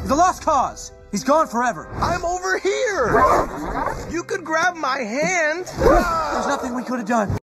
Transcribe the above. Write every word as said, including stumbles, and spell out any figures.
He's a lost cause. He's gone forever. I'm over here. You could grab my hand. There's nothing we could have done.